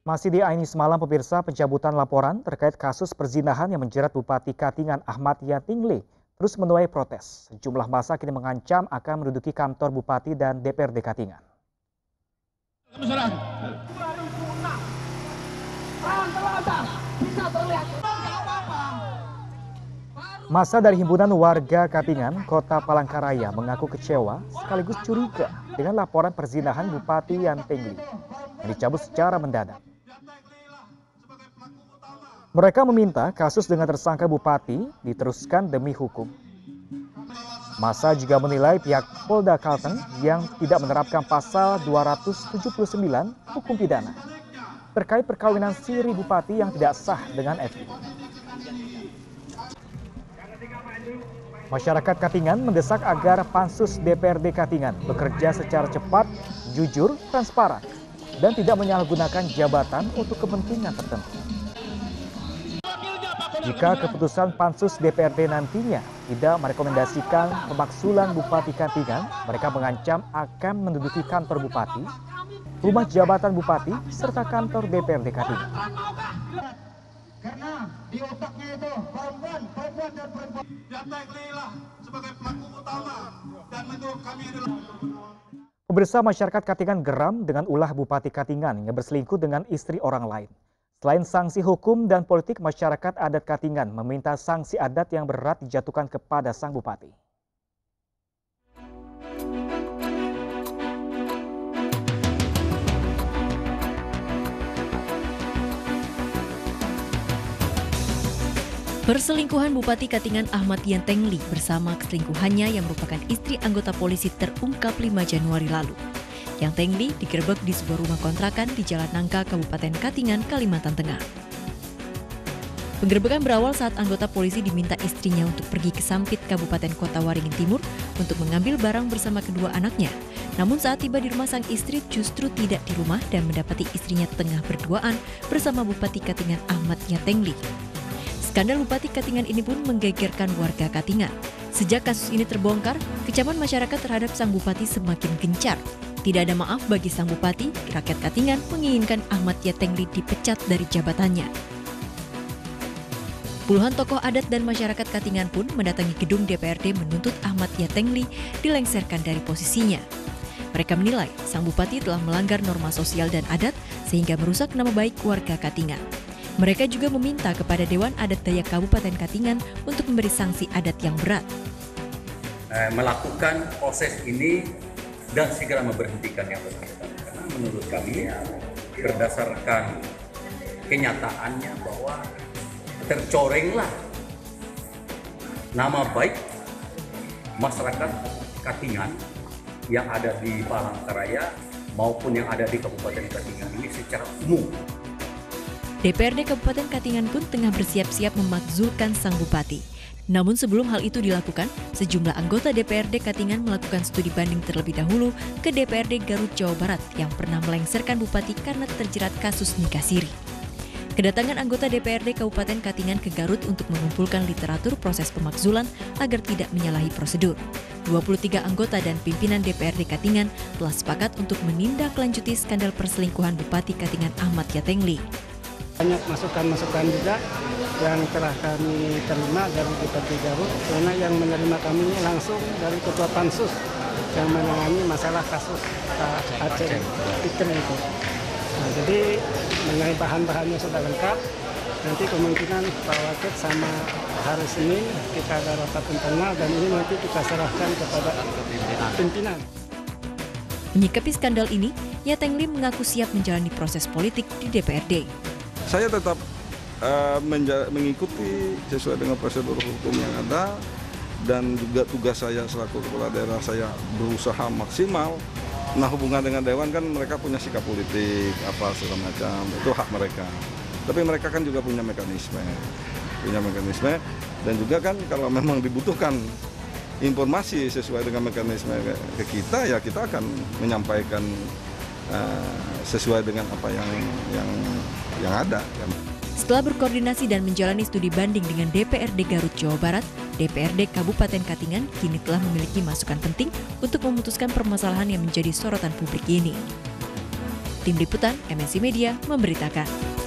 Masih di Ainis Malam, pemirsa, pencabutan laporan terkait kasus perzinahan yang menjerat Bupati Katingan Ahmad Yatingli terus menuai protes. Sejumlah massa kini mengancam akan menduduki kantor Bupati dan DPRD Katingan. Massa dari Himpunan Warga Katingan, Kota Palangkaraya mengaku kecewa sekaligus curiga dengan laporan perzinahan Bupati Yatingli yang dicabut secara mendadak. Mereka meminta kasus dengan tersangka Bupati diteruskan demi hukum. Massa juga menilai pihak Polda Kalteng yang tidak menerapkan pasal 279 hukum pidana terkait perkawinan siri Bupati yang tidak sah dengan etik. Masyarakat Katingan mendesak agar Pansus DPRD Katingan bekerja secara cepat, jujur, transparan, dan tidak menyalahgunakan jabatan untuk kepentingan tertentu. Jika keputusan Pansus DPRD nantinya tidak merekomendasikan pemakzulan Bupati Katingan, mereka mengancam akan menduduki kantor Bupati, rumah jabatan Bupati, serta kantor DPRD Katingan. Karena di otaknya itu perempuan dan perempuan. Yatingli lah sebagai pelaku utama dan itu kami adalah. Pemirsa, masyarakat Katingan geram dengan ulah Bupati Katingan yang berselingkuh dengan istri orang lain. Selain sanksi hukum dan politik, masyarakat adat Katingan meminta sanksi adat yang berat dijatuhkan kepada sang Bupati. Perselingkuhan Bupati Katingan Ahmad Yatingli bersama keselingkuhannya yang merupakan istri anggota polisi terungkap 5 Januari lalu. Yatingli digerebek di sebuah rumah kontrakan di Jalan Nangka, Kabupaten Katingan, Kalimantan Tengah. Penggerebekan berawal saat anggota polisi diminta istrinya untuk pergi ke Sampit, Kabupaten Kota Waringin Timur untuk mengambil barang bersama kedua anaknya. Namun saat tiba di rumah sang istri justru tidak di rumah dan mendapati istrinya tengah berduaan bersama Bupati Katingan Ahmad Yatingli. Skandal Bupati Katingan ini pun menggegerkan warga Katingan. Sejak kasus ini terbongkar, kecaman masyarakat terhadap sang Bupati semakin gencar. Tidak ada maaf bagi sang Bupati, rakyat Katingan menginginkan Ahmad Yatingli dipecat dari jabatannya. Puluhan tokoh adat dan masyarakat Katingan pun mendatangi gedung DPRD menuntut Ahmad Yatingli dilengserkan dari posisinya. Mereka menilai sang Bupati telah melanggar norma sosial dan adat sehingga merusak nama baik warga Katingan. Mereka juga meminta kepada Dewan Adat Dayak Kabupaten Katingan untuk memberi sanksi adat yang berat. Melakukan proses ini dan segera memberhentikan yang bersangkutan. Karena menurut kami berdasarkan kenyataannya bahwa tercorenglah nama baik masyarakat Katingan yang ada di Palangkaraya maupun yang ada di Kabupaten Katingan ini secara umum. DPRD Kabupaten Katingan pun tengah bersiap-siap memakzulkan sang Bupati. Namun sebelum hal itu dilakukan, sejumlah anggota DPRD Katingan melakukan studi banding terlebih dahulu ke DPRD Garut, Jawa Barat yang pernah melengserkan Bupati karena terjerat kasus nikah siri. Kedatangan anggota DPRD Kabupaten Katingan ke Garut untuk mengumpulkan literatur proses pemakzulan agar tidak menyalahi prosedur. 23 anggota dan pimpinan DPRD Katingan telah sepakat untuk menindaklanjuti skandal perselingkuhan Bupati Katingan Ahmad Yatingli. Banyak masukan-masukan juga yang telah kami terima dari Bupati Garut, karena yang menerima kami langsung dari Ketua Pansus yang menangani masalah kasus Aceh Ikan itu. Nah, jadi mengenai bahan-bahannya sudah lengkap. Nanti kemungkinan Pak Wakil sama hari Senin kita ada rapat internal dan ini nanti kita serahkan kepada pimpinan. Menyikapi skandal ini, Yatingli mengaku siap menjalani proses politik di DPRD. Saya tetap mengikuti sesuai dengan prosedur hukum yang ada dan juga tugas saya selaku kepala daerah saya berusaha maksimal. Nah, hubungan dengan Dewan kan mereka punya sikap politik apa segala macam, itu hak mereka. Tapi mereka kan juga punya mekanisme dan juga kan kalau memang dibutuhkan informasi sesuai dengan mekanisme ke kita, ya kita akan menyampaikan sesuai dengan apa yang ada. Setelah berkoordinasi dan menjalani studi banding dengan DPRD Garut, Jawa Barat, DPRD Kabupaten Katingan kini telah memiliki masukan penting untuk memutuskan permasalahan yang menjadi sorotan publik ini. Tim Liputan MNC Media memberitakan.